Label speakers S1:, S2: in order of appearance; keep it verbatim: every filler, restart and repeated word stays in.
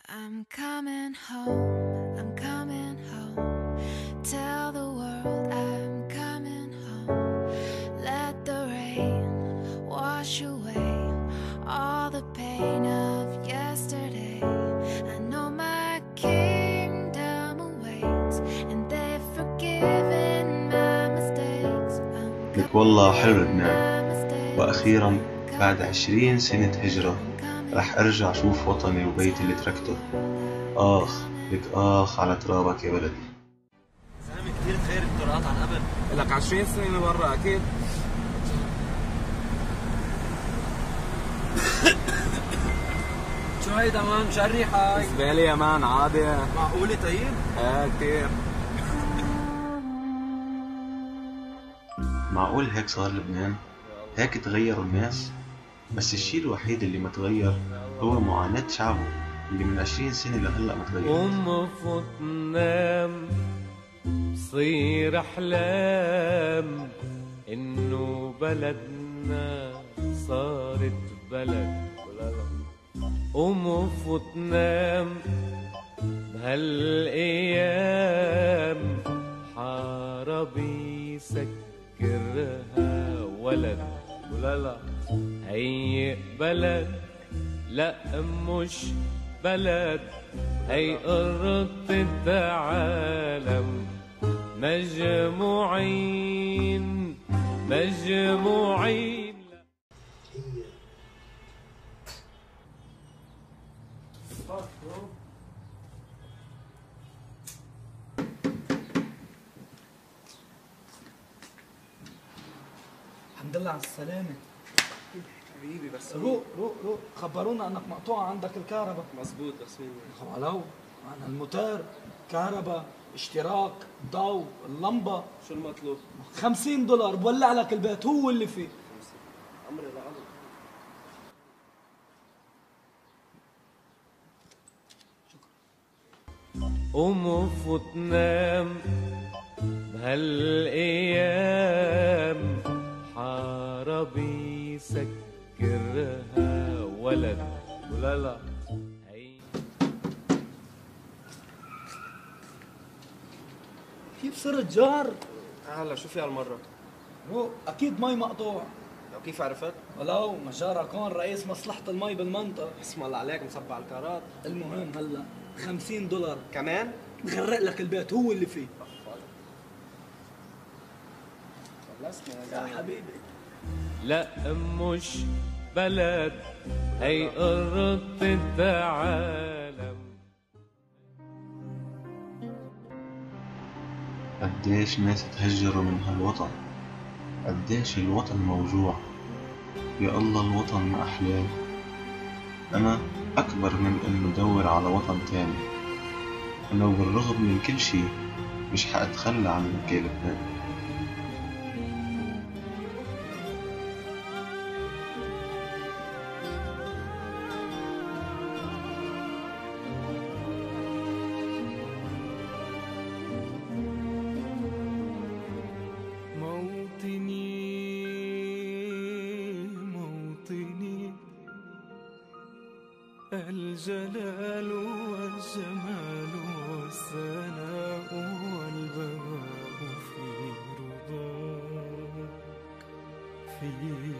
S1: I'm coming home, I'm coming home. Tell the world I'm coming home. Let the rain wash away all the pain of yesterday. I know my kingdom awaits and they've forgiven my mistakes.
S2: لك والله حلو لبنان، وأخيرا بعد عشرين سنة هجرة رح أرجع شوف وطني وبيتي اللي تركته. آخ لك آخ على ترابك يا بلدي.
S3: زلمة كتير تغير الطرقات عن قبل.
S4: لك عشرين سنة برا أكيد.
S3: شو هيدا مان مشرحك؟
S4: بالنسبة لي يا مان عادي.
S3: معقولة طيب؟
S4: ايه كتير.
S2: معقول هيك صار لبنان؟ هيك تغيروا الناس؟ بس الشيء الوحيد اللي ما تغير هو معاناة شعبه اللي من عشرين سنة لهلأ ما تغير.
S5: قوم فوت نام صير أحلام إنه بلدنا صارت بلد. قوم فوت نام بهالأيام حاربي سكرها ولد. ولا لا هي بلد لا مش بلد، هي قرة العالم مجموعين مجموعين.
S6: الحمد لله على السلامة
S3: حبيبي. بس
S6: روق روق روق، خبرونا انك مقطوعة عندك الكهرباء.
S3: مزبوط بس مين؟
S6: ولو انا الموتور، كهرباء، اشتراك، ضوء، اللمبة.
S3: شو المطلوب؟
S6: خمسين دولار بولع لك البيت هو اللي فيه.
S3: أمري لعلي.
S5: قوم فوت نام بهالأيام حاربي سكرها ولد. ولا لا
S6: كيف صرت جار؟
S3: هلا شو في هالمرة؟
S6: روق اكيد مي مقطوع.
S3: لو كيف عرفت؟
S6: ولو مجارك هون رئيس مصلحة المي بالمنطقة.
S3: اسم الله عليك مصبع الكارات.
S6: المهم هلا خمسين دولار
S3: كمان؟
S6: بغرق لك البيت هو اللي فيه.
S3: خلصنا
S6: يا حبيبي.
S5: لا مش بلد، هي قرة العالم.
S2: قديش ناس تهجروا من هالوطن، قديش الوطن موجوع. يا الله الوطن ما أحلاه. أنا أكبر من إنه دور على وطن تاني، أنا وبالرغم من كل شي مش حأتخلى عن مكة لبنان.
S7: الجلال والجمال والثناء والبهاء في رضاك في